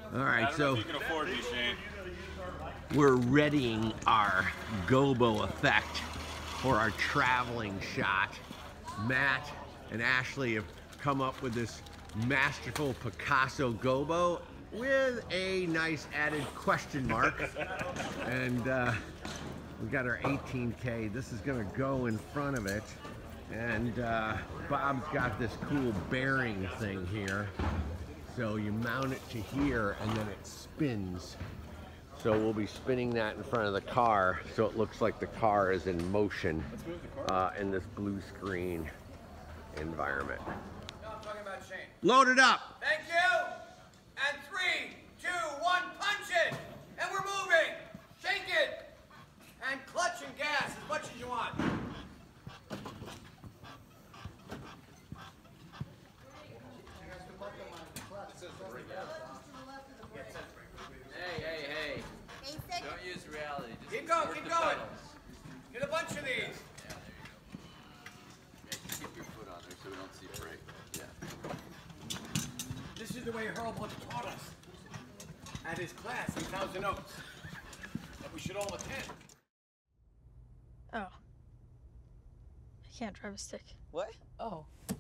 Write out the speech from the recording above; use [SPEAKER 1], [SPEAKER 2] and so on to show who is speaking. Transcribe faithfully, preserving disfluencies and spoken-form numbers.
[SPEAKER 1] All right,
[SPEAKER 2] I don't
[SPEAKER 1] so
[SPEAKER 2] know if you can afford these, Shane.
[SPEAKER 1] we're readying our gobo effect for our traveling shot. Matt and Ashley have come up with this masterful Picasso gobo with a nice added question mark. And uh, we got our eighteen K. This is gonna go in front of it. And uh, Bob's got this cool bearing thing here. So you mount it to here and then it spins. So we'll be spinning that in front of the car so it looks like the car is in motion uh, in this blue screen environment.
[SPEAKER 3] No, I'm talking about Shane.
[SPEAKER 1] Load it up!
[SPEAKER 3] Thank you! And three, two, one, punch it! And we're moving! Shake it! And clutch and gas as much as you want. Hey, hey, hey.
[SPEAKER 4] Basic?
[SPEAKER 5] Don't use reality. Just
[SPEAKER 3] Keep going,
[SPEAKER 5] work
[SPEAKER 3] keep
[SPEAKER 5] the
[SPEAKER 3] going.
[SPEAKER 5] pedals.
[SPEAKER 3] Get a bunch of these.
[SPEAKER 5] Yeah, there you go. Yeah, just keep your foot on there so we don't see brake. Yeah.
[SPEAKER 3] This is the way Earl once taught us at his class in Thousand Oaks that we should all attend.
[SPEAKER 6] Oh. I can't drive a stick.
[SPEAKER 5] What?
[SPEAKER 6] Oh.